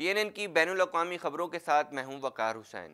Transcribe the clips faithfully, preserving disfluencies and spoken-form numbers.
T N N کی بین الاقوامی خبروں کے ساتھ میں ہوں وقار حسین۔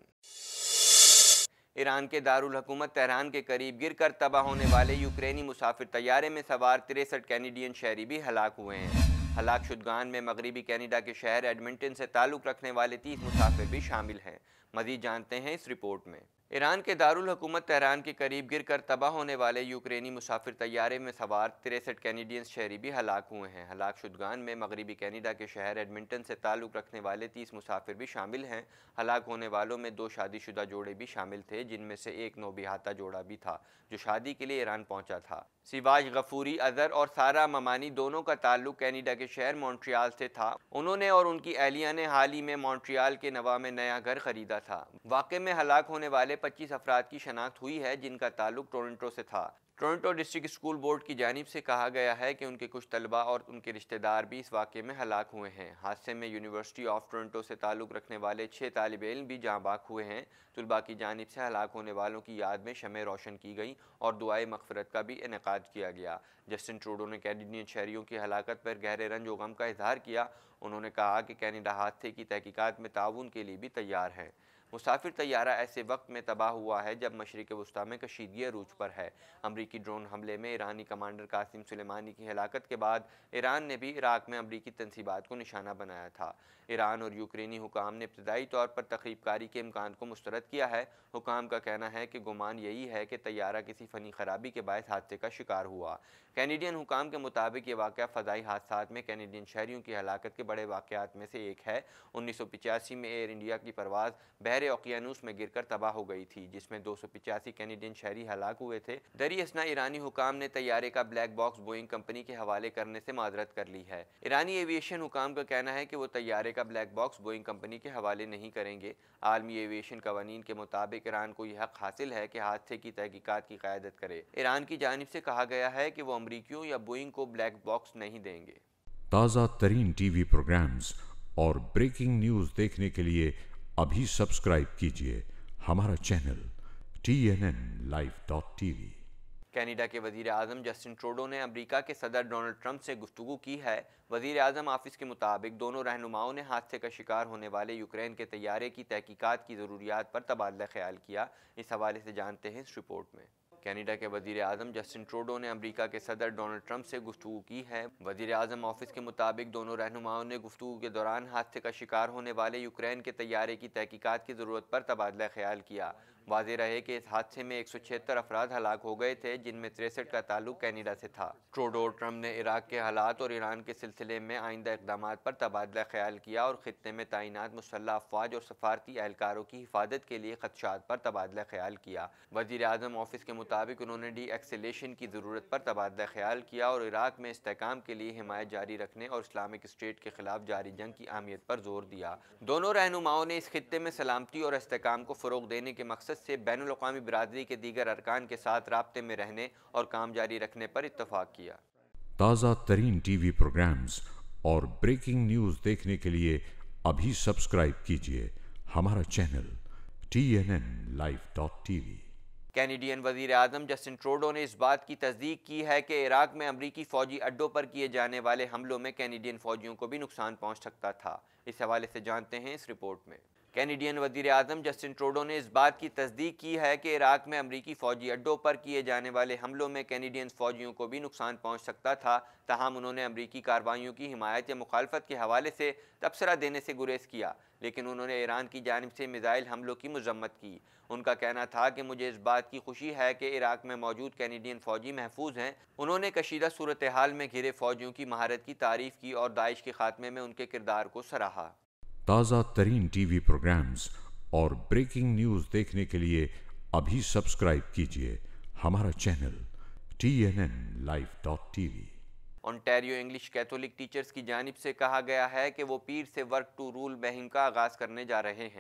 ایران کے دارالحکومت تہران کے قریب گر کر تباہ ہونے والے یوکرینی مسافر طیارے میں سوار تریسٹھ کینیڈین شہری بھی ہلاک ہوئے ہیں۔ ہلاک شدگان میں مغربی کینیڈا کے شہر ایڈمنٹن سے تعلق رکھنے والے تیس مسافر بھی شامل ہیں۔ مزید جانتے ہیں اس رپورٹ میں۔ ایران کے دارالحکومت تہران کے قریب گر کر تباہ ہونے والے یوکرینی مسافر طیارے میں سوار تریسٹھ کینیڈین شہری بھی ہلاک ہوئے ہیں۔ ہلاک شدگان میں مغربی کینیڈا کے شہر ایڈمنٹن سے تعلق رکھنے والے تیس مسافر بھی شامل ہیں۔ ہلاک ہونے والوں میں دو شادی شدہ جوڑے بھی شامل تھے، جن میں سے ایک نوبیاہتا جوڑا بھی تھا جو شادی کے لیے ایران پہنچا تھا۔ سواج غفوری اظہر اور سارہ ممانی دونوں کا تعلق کینیڈا کے شہر مونٹریال سے تھا۔ انہوں نے اور ان کی اہلیہ نے حال ہی میں مونٹریال کے نوا میں نیا گھر خریدا تھا۔ واقعے میں ہلاک ہونے والے پچیس افراد کی شناخت ہوئی ہے، جن کا تعلق ٹورنٹو سے تھا۔ ٹورنٹو ڈسٹرکٹ اسکول بورڈ کی جانب سے کہا گیا ہے کہ ان کے کچھ طلباء اور ان کے رشتہ دار بھی اس واقعے میں ہلاک ہوئے ہیں۔ حادثے میں یونیورسٹی آف ٹورنٹو سے تعلق رکھنے والے چھ طالب علم بھی جاں بحق ہوئے ہیں۔ طلباء کی جانب سے ہلاک ہونے والوں کی یاد میں شمع روشن کی گئی اور دعائے مغفرت کا بھی انعقاد کیا گیا۔ جسٹن ٹروڈو نے کینیڈین شہریوں کی ہلاکت پر گہرے رنج و غم کا اظہار کیا۔ انہوں نے کہا کہ کینیڈا حادثے کی تحقیقات میں تعاون کے لیے بھی تیار ہے۔ مسافر طیارہ ایسے وقت میں تباہ ہوا ہے جب مشرق وسطیٰ میں کشیدگی عروج پر ہے۔ امریکی ڈرون حملے میں ایرانی کمانڈر قاسم سلیمانی کی ہلاکت کے بعد ایران نے بھی عراق میں امریکی تنصیبات کو نشانہ بنایا تھا۔ ایران اور یوکرینی حکام نے ابتدائی طور پر تخریب کاری کے امکان کو مسترد کیا ہے۔ حکام کا کہنا ہے کہ گمان یہی ہے کہ طیارہ کسی فنی خرابی کے باعث حادثے کا شکار ہوا۔ کینیڈین حکام کے مطابق یہ واقعہ فضائی حادثات میں کینیڈین شہریوں کی ہلاکت کے بڑے واقعات میں سے ایک ہے۔ انیس سو پچاسی میں ایئر انڈیا کی پرواز بحر اوقیانوس میں گر کر تباہ ہو گئی تھی، جس میں دو سو پچاسی کینیڈین شہری ہلاک ہوئے تھے۔ دری اثنا ایرانی حکام نے طیارے کا بلیک باکس بوئنگ کمپنی کے حوالے کرنے سے معذرت کر لی ہے۔ ایرانی ایویشن حکام کا کہنا ہے کہ وہ طیارے کا بلیک باکس بوئنگ کمپنی کے حوالے نہیں کریں گے۔ عالمی ایویشن قوانین کے مطابق ایران کو یہ حق حاصل ہے کہ حادثے کی تحقیقات کی قیادت کرے۔ ایران کی جانب سے کہا گیا ہے کہ وہ امریکیوں یا بوئنگ کو بلیک باکس نہیں دیں گے۔ تازہ ترین ٹی وی پروگرامز اور بریکنگ نیوز دیکھنے کے لیے ابھی سبسکرائب کیجیے ہمارا channel T N N live dot TV. Canada کے وزیر اعظم جسٹن ٹروڈو نے امریکہ کے صدر ڈونلڈ ٹرمپ سے گفتگو کی ہے۔ وزیر اعظم آفس کے مطابق دونوں رہنماؤں نے حادثے کا شکار ہونے والے یوکرین کے طیارے کی تحقیقات کی ضروریات پر تبادلہ خیال کیا۔ اس حوالے سے جانتے ہیں اس رپورٹ میں۔ کینیڈا کے وزیر اعظم جسٹن ٹروڈو نے امریکہ کے صدر ڈونلڈ ٹرمپ سے گفتگو کی ہے۔ وزیر اعظم آفس کے مطابق دونوں رہنماؤں نے گفتگو کے دوران حادثے کا شکار ہونے والے یوکرین کے طیارے کی تحقیقات کی ضرورت پر تبادلہ خیال کیا۔ واضح رہے کہ اس حادثے میں ایک سو چھہتر افراد ہلاک ہو گئے تھے، جن میں تریسٹھ کا تعلق کینیڈا سے تھا۔ ٹروڈو اور ٹرمپ نے عراق کے حالات اور ایران کے سلسلے میں آئندہ اقدامات پر تبادلہ خیال کیا اور خطے میں تعینات مسلح افواج اور سفارتی اہلکاروں کی حفاظت کے لیے خدشات پر تبادلہ خیال کیا۔ وزیر اعظم آفس کے مطابق انہوں نے ڈی ایکسیلیشن کی ضرورت پر تبادلہ خیال کیا اور عراق میں استحکام کے لیے حمایت جاری رکھنے اور اسلامک اسٹیٹ کے خلاف جاری جنگ کی اہمیت پر زور دیا۔ دونوں رہنماؤں نے اس خطے میں سلامتی اور استحکام کو فروغ دینے کے مقصد سے بین الاقوامی برادری کے دیگر ارکان کے ساتھ رابطے میں رہنے اور کام جاری رکھنے پر اتفاق کیا۔ تازہ ترین ٹی وی پروگرامز اور بریکنگ نیوز دیکھنے کے لیے ابھی سبسکرائب کیجیے ہمارا channel T N N live dot TV. Canadian وزیر اعظم جسٹن ٹروڈو نے اس بات کی تصدیق کی ہے کہ عراق میں امریکی فوجی اڈوں پر کیے جانے والے حملوں میں کینیڈین فوجیوں کو بھی نقصان پہنچ سکتا تھا۔ اس حوالے سے جانتے ہیں اس رپورٹ میں۔ کینیڈین وزیر اعظم جسٹن ٹروڈو نے اس بات کی تصدیق کی ہے کہ عراق میں امریکی فوجی اڈوں پر کیے جانے والے حملوں میں کینیڈین فوجیوں کو بھی نقصان پہنچ سکتا تھا، تاہم انہوں نے امریکی کارروائیوں کی حمایت یا مخالفت کے حوالے سے تبصرہ دینے سے گریز کیا، لیکن انہوں نے ایران کی جانب سے میزائل حملوں کی مذمت کی۔ ان کا کہنا تھا کہ مجھے اس بات کی خوشی ہے کہ عراق میں موجود کینیڈین فوجی محفوظ ہیں۔ انہوں نے کشیدہ صورتحال میں گھرے فوجیوں کی مہارت کی تعریف کی اور داعش کے خاتمے میں ان کے کردار کو سراہا۔ تازہ ترین ٹی وی پروگرامز اور بریکنگ نیوز دیکھنے کے لیے ابھی سبسکرائب کیجیے ہمارا channel T N N live dot TV. Ontario English Catholic teachers کی جانب سے کہا گیا ہے کہ وہ پیر سے ورک ٹو رول مہم کا آغاز کرنے جا رہے ہیں۔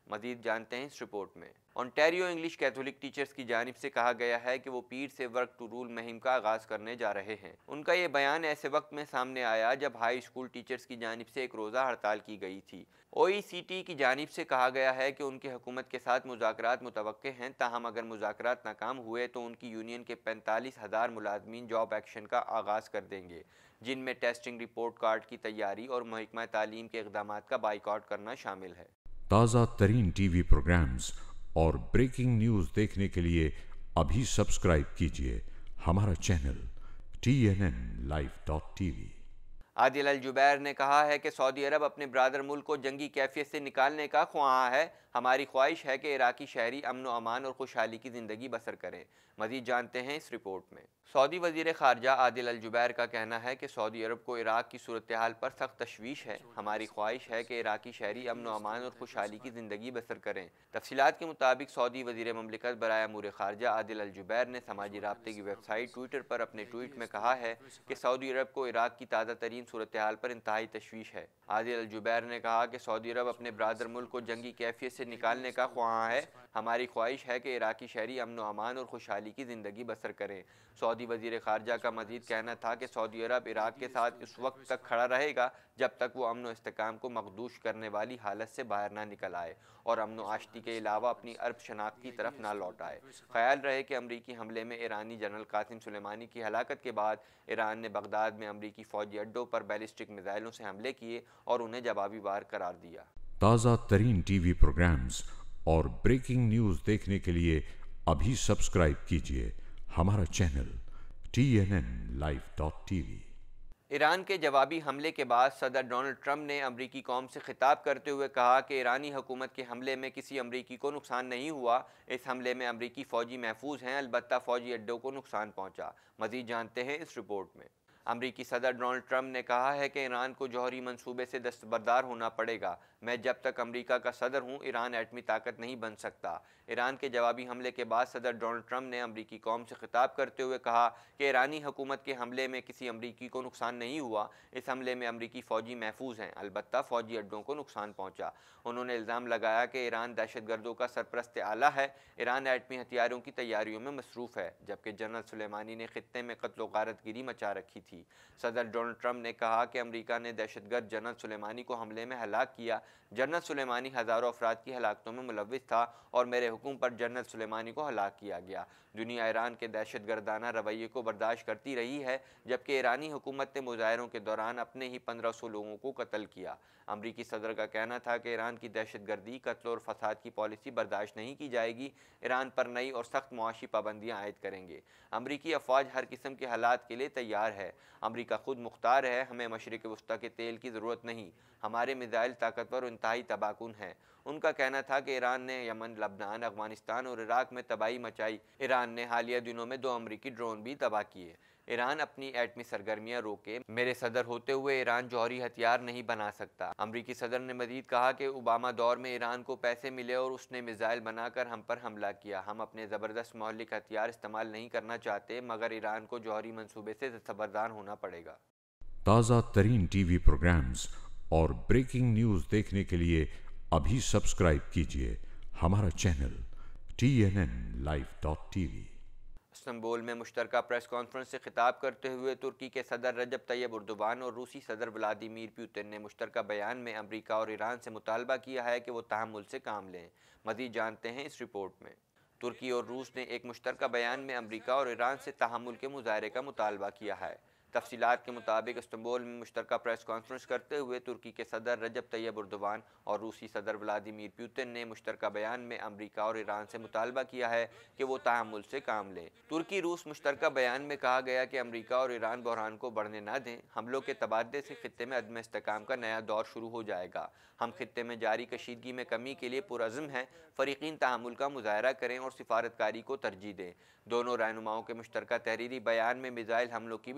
مزید جانتے ہیں اس رپورٹ میں۔ اونٹیریو انگلش کیتھولک ٹیچرز کی جانب سے کہا گیا ہے کہ وہ پیر سے ورک ٹو رول مہم کا آغاز کرنے جا رہے ہیں۔ ان کا یہ بیان ایسے وقت میں سامنے آیا جب ہائی اسکول ٹیچرز کی جانب سے ایک روزہ ہڑتال کی گئی تھی۔ او ای سی ٹی کی جانب سے کہا گیا ہے کہ ان کی حکومت کے ساتھ مذاکرات متوقع ہیں، تاہم اگر مذاکرات ناکام ہوئے تو ان کی یونین کے پینتالیس ہزار ملازمین جاب ایکشن کا آغاز کر دیں گے، جن میں ٹیسٹنگ رپورٹ کارڈ کی تیاری اور محکمہ تعلیم کے اقدامات کا بائیکاٹ کرنا شامل ہے۔ تازہ ترین ٹی وی پروگرامز اور بریکنگ نیوز دیکھنے کے لیے ابھی سبسکرائب کیجیے ہمارا channel T N N life dot TV. Adel Al-Jubeir نے کہا ہے کہ سعودی عرب اپنے برادر ملک کو جنگی کیفیت سے نکالنے کا خواہاں ہے۔ ہماری خواہش ہے کہ عراقی شہری امن و امان اور خوشحالی کی زندگی بسر کریں۔ مزید جانتے ہیں اس رپورٹ میں۔ سعودی وزیر خارجہ عادل الجبیر کا کہنا ہے کہ سعودی عرب کو عراق کی صورتحال پر سخت تشویش ہے۔ ہماری خواہش ہے کہ عراقی شہری امن و امان اور خوشحالی کی زندگی بسر کریں۔ تفصیلات کے مطابق سعودی وزیر مملکت برائے امور خارجہ عادل الجبیر نے سماجی رابطے کی ویب سائٹ ٹویٹر پر اپنے ٹویٹ میں کہا ہے کہ سعودی عرب کو عراق کی تازہ ترین صورتحال پر انتہائی تشویش ہے۔ عادل الجبیر نے کہا کہ سعودی عرب اپنے برادر ملک کو جنگی کیفیت سے نکالنے کا خواہاں ہے۔ ہماری خواہش ہے کہ عراقی شہری امن و امان اور خوشحالی کی زندگی بسر کریں۔ سعودی وزیر خارجہ کا مزید کہنا تھا کہ سعودی عرب عراق کے ساتھ اس وقت تک کھڑا رہے گا جب تک وہ امن و استحکام کو مخدوش کرنے والی حالت سے باہر نہ نکل آئے اور امن و آشتی کے علاوہ اپنی عرب شناخت کی طرف نہ لوٹ آئے۔ خیال رہے کہ امریکی حملے میں ایرانی جنرل قاسم سلیمانی کی ہلاکت کے بعد ایران نے بغداد میں امریکی فوجی اڈوں پر بیلسٹک میزائلوں سے حملے کیے اور انہیں جوابی وار قرار دیا۔ تازہ ترین ٹی وی پروگرامز اور بریکنگ نیوز دیکھنے کے لیے ابھی سبسکرائب کیجیے ہمارا channel T N N life dot TV. Iran کے جوابی حملے کے بعد صدر ڈونلڈ ٹرمپ نے امریکی قوم سے خطاب کرتے ہوئے کہا کہ ایرانی حکومت کے حملے میں کسی امریکی کو نقصان نہیں ہوا۔ اس حملے میں امریکی فوجی محفوظ ہیں، البتہ فوجی اڈوں کو نقصان پہنچا۔ مزید جانتے ہیں اس رپورٹ میں۔ امریکی صدر ڈونلڈ ٹرمپ نے کہا ہے کہ ایران کو جوہری منصوبے سے دستبردار ہونا پڑے گا۔ میں جب تک امریکہ کا صدر ہوں ایران ایٹمی طاقت نہیں بن سکتا۔ ایران کے جوابی حملے کے بعد صدر ڈونلڈ ٹرمپ نے امریکی قوم سے خطاب کرتے ہوئے کہا کہ ایرانی حکومت کے حملے میں کسی امریکی کو نقصان نہیں ہوا۔ اس حملے میں امریکی فوجی محفوظ ہیں، البتہ فوجی اڈوں کو نقصان پہنچا۔ انہوں نے الزام لگایا کہ ایران دہشت گردوں کا سرپرست اعلیٰ ہے۔ ایران ایٹمی ہتھیاروں کی تیاریوں میں مصروف ہے، جبکہ جنرل سلیمانی نے خطے میں قتل و غارت گری مچا رکھی تھی۔ صدر ڈونلڈ ٹرمپ نے کہا کہ امریکہ نے دہشت گرد جنرل سلیمانی کو حملے میں ہلاک کیا۔ جنرل سلیمانی ہزاروں افراد کی ہلاکتوں میں ملوث تھا اور میرے حکم پر جنرل سلیمانی کو ہلاک کیا گیا۔ دنیا ایران کے دہشت گردانہ رویے کو برداشت کرتی رہی ہے، جبکہ ایرانی حکومت نے مظاہروں کے دوران اپنے ہی پندرہ سو لوگوں کو قتل کیا۔ امریکی صدر کا کہنا تھا کہ ایران کی دہشت گردی، قتل اور فساد کی پالیسی برداشت نہیں کی جائے گی۔ ایران پر نئی اور سخت معاشی پابندیاں عائد کریں گے۔ امریکی افواج ہر قسم کے حالات کے لیے تیار ہے۔ امریکہ خود مختار ہے، ہمیں مشرق وسطیٰ کے تیل کی ضرورت نہیں۔ ہمارے میزائل طاقتور اور انتہائی تباہ کن ہیں۔ ان کا کہنا تھا کہ ایران نے یمن، لبنان، افغانستان اور عراق میں تباہی مچائی۔ ایران نے حالیہ دنوں میں دو امریکی ڈرون بھی تباہ کیے۔ ایران اپنی ایٹمی سرگرمیاں روکے، میرے صدر ہوتے ہوئے ایران جوہری ہتھیار نہیں بنا سکتا۔ امریکی صدر نے مزید کہا کہ اوباما دور میں ایران کو پیسے ملے اور اس نے میزائل بنا کر ہم پر حملہ کیا۔ ہم اپنے زبردست مہلک ہتھیار استعمال نہیں کرنا چاہتے، مگر ایران کو جوہری منصوبے سے دستبردار ہونا پڑے گا۔ تازہ ترین ٹی وی پروگرامز اور بریکنگ نیوز دیکھنے کے لیے ابھی سبسکرائب کیجیے ہمارا channel T N N life dot TV. Istanbul میں مشترکہ پریس کانفرنس سے خطاب کرتے ہوئے ترکی کے صدر رجب طیب اردوان اور روسی صدر ولادیمیر پیوتن نے مشترکہ بیان میں امریکہ اور ایران سے مطالبہ کیا ہے کہ وہ تحمل سے کام لیں۔ مزید جانتے ہیں اس رپورٹ میں۔ ترکی اور روس نے ایک مشترکہ بیان میں امریکہ اور ایران سے تحمل کے مظاہرے کا مطالبہ کیا ہے۔ تفصیلات کے مطابق استنبول میں مشترکہ پریس کانفرنس کرتے ہوئے ترکی کے صدر رجب طیب اردوان اور روسی صدر ولادیمیر پیوتن نے مشترکہ بیان میں امریکہ اور ایران سے مطالبہ کیا ہے کہ وہ تحمل سے کام لیں۔ ترکی روس مشترکہ بیان میں کہا گیا کہ امریکہ اور ایران بحران کو بڑھنے نہ دیں۔ حملوں کے تبادلے سے خطے میں عدم استحکام کا نیا دور شروع ہو جائے گا۔ ہم خطے میں جاری کشیدگی میں کمی کے لیے پرعزم ہیں۔ فریقین تحمل کا مظاہرہ کریں اور سفارتکاری کو ترجیح دیں۔ دونوں رہنماؤں کے مشترکہ تحریری بیان میں میزائل حملوں کی بھی مذمت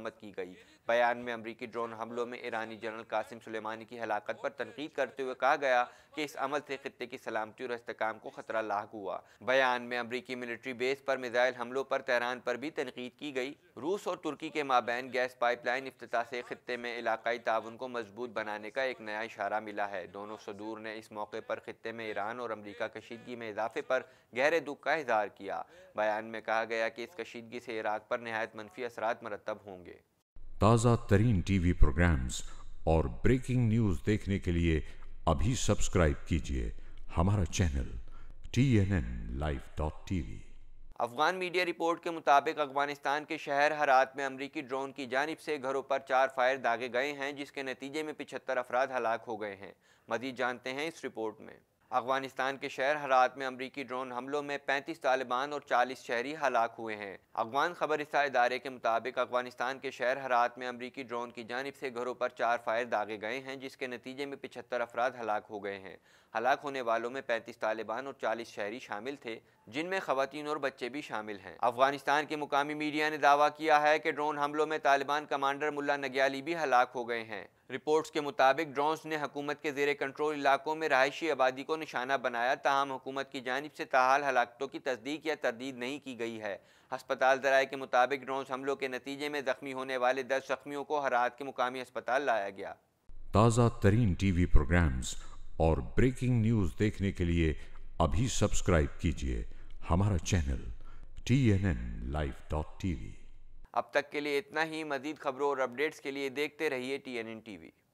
مذمت کی گئی۔ بیان میں امریکی ڈرون حملوں میں ایرانی جنرل قاسم سلیمانی کی ہلاکت پر تنقید کرتے ہوئے کہا گیا کہ اس عمل سے خطے کی سلامتی اور استحکام کو خطرہ لاحق ہوا۔ بیان میں امریکی ملٹری بیس پر میزائل حملوں پر تہران پر بھی تنقید کی گئی۔ روس اور ترکی کے مابین گیس پائپ لائن افتتاح سے خطے میں علاقائی تعاون کو مضبوط بنانے کا ایک نیا اشارہ ملا ہے۔ دونوں صدور نے اس موقع پر خطے میں ایران اور امریکہ کشیدگی میں اضافے پر گہرے دکھ کا اظہار کیا۔ بیان میں کہا گیا کہ اس کشیدگی سے عراق پر نہایت منفی اثرات مرتب ہوں گے۔ تازہ ترین ٹی وی پروگرامز اور بریکنگ نیوز دیکھنے کے لیے ابھی سبسکرائب کیجیے ہمارا channel T N N live dot TV. Afghan media report کے مطابق افغانستان کے شہر ہرات میں امریکی ڈرون کی جانب سے گھروں پر چار فائر داغے گئے ہیں، جس کے نتیجے میں پچہتر افراد ہلاک ہو گئے ہیں۔ مزید جانتے ہیں اس رپورٹ میں۔ افغانستان کے شہر ہرات میں امریکی ڈرون حملوں میں پینتیس طالبان اور چالیس شہری ہلاک ہوئے ہیں۔ افغان خبر رساں ادارے کے مطابق افغانستان کے شہر ہرات میں امریکی ڈرون کی جانب سے گھروں پر چار فائر داغے گئے ہیں، جس کے نتیجے میں پچہتر افراد ہلاک ہو گئے ہیں۔ ہلاک ہونے والوں میں پینتیس طالبان اور چالیس شہری شامل تھے، جن میں خواتین اور بچے بھی شامل ہیں۔ افغانستان کے مقامی میڈیا نے دعویٰ کیا ہے کہ ڈرون حملوں میں طالبان کمانڈر ملا نگیالی بھی ہلاک ہو گئے ہیں۔ رپورٹس کے مطابق ڈرونز نے حکومت کے زیر کنٹرول علاقوں میں رہائشی آبادی کو نشانہ بنایا، تاہم حکومت کی جانب سے تاحال ہلاکتوں کی تصدیق یا تردید نہیں کی گئی ہے۔ ہسپتال ذرائع کے مطابق ڈرونز حملوں کے نتیجے میں زخمی ہونے والے دس زخمیوں کو ہرات کے مقامی ہسپتال لایا گیا۔ تازہ ترین ٹی وی پروگرامز اور بریکنگ نیوز دیکھنے کے لیے ابھی سبسکرائب کیجیے ہمارا channel T N N live dot TV. اب تک کے لیے اتنا ہی۔ مزید خبروں اور اپڈیٹس کے لیے دیکھتے رہیے T N N T V.